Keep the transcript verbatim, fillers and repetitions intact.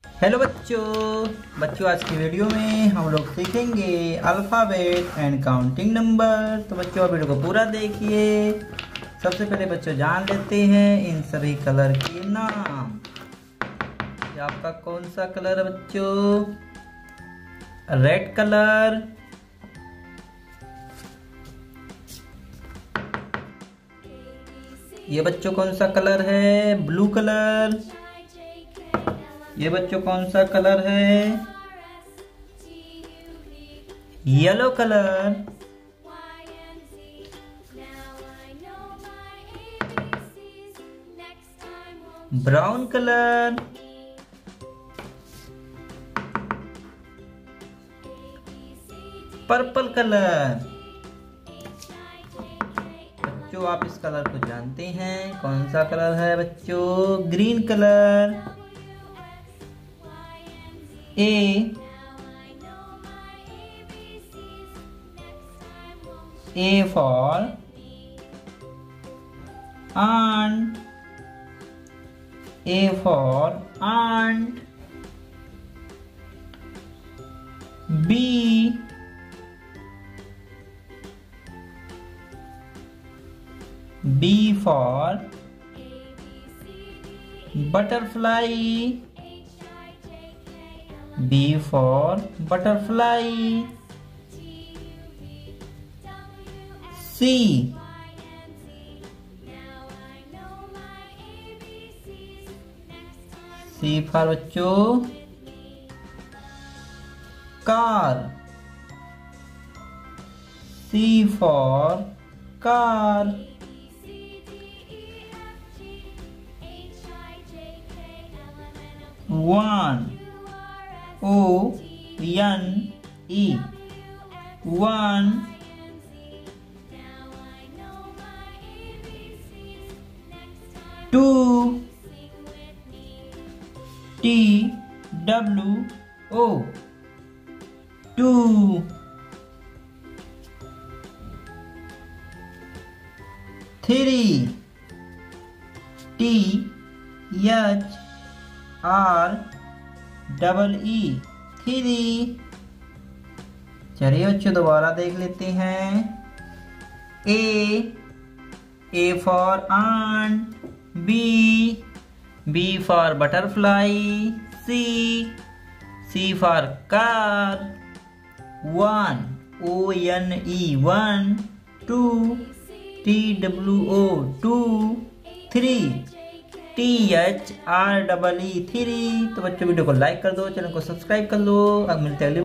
Hello बच्चों बच्चों आज की वीडियो में हम लोग सीखेंगे अल्फ़ाबेट एंड काउंटिंग नंबर। तो बच्चों आप वीडियो को पूरा देखिए। सबसे पहले बच्चों जान लेते हैं इन सभी कलर के नाम। ये आपका कौन सा कलर है बच्चों? रेड कलर, ये बच्चों कौन सा कलर है? Blue colour. ये बच्चों कौन सा कलर है? Yellow colour. Brown colour. Purple colour. बच्चों आप इस कलर को जानते हैं, कौन सा कलर है बच्चों? Green colour. A A for ant. A for ant. B B for butterfly. B for butterfly. C C for बच्चों car. C for car. One. O N E one. Two. T W O two. Three. T H R double E three. चलिए बच्चों दोबारा देख लेते हैं। A A for ant. B B for butterfly. C C for car. One O N E one. Two T W O two. Three T H R double E three. तो बच्चों video को like कर दो, channel को subscribe कर लो। अब मिलते हैं अगली